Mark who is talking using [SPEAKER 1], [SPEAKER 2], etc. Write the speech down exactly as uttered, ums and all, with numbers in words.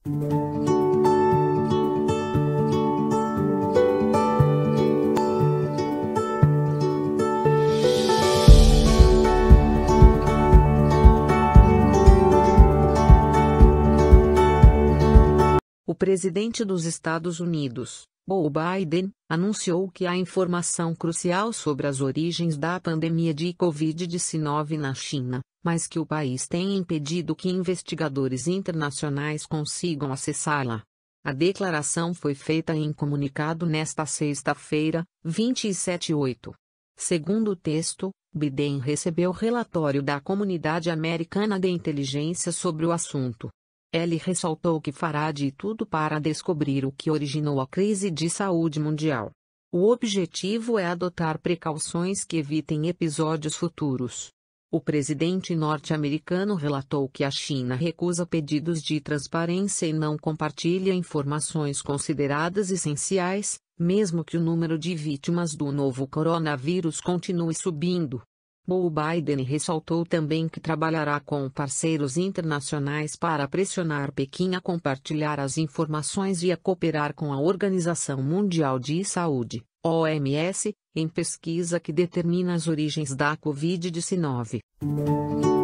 [SPEAKER 1] O presidente dos Estados Unidos, Joe Biden, anunciou que há informação crucial sobre as origens da pandemia de covid dezenove na China, mas que o país tem impedido que investigadores internacionais consigam acessá-la. A declaração foi feita em comunicado nesta sexta-feira, vinte e sete de agosto. Segundo o texto, Biden recebeu relatório da Comunidade Americana de Inteligência sobre o assunto. Ele ressaltou que fará de tudo para descobrir o que originou a crise de saúde mundial. O objetivo é adotar precauções que evitem episódios futuros. O presidente norte-americano relatou que a China recusa pedidos de transparência e não compartilha informações consideradas essenciais, mesmo que o número de vítimas do novo coronavírus continue subindo. Joe Biden ressaltou também que trabalhará com parceiros internacionais para pressionar Pequim a compartilhar as informações e a cooperar com a Organização Mundial de Saúde, O M S, em pesquisa que determina as origens da covid dezenove.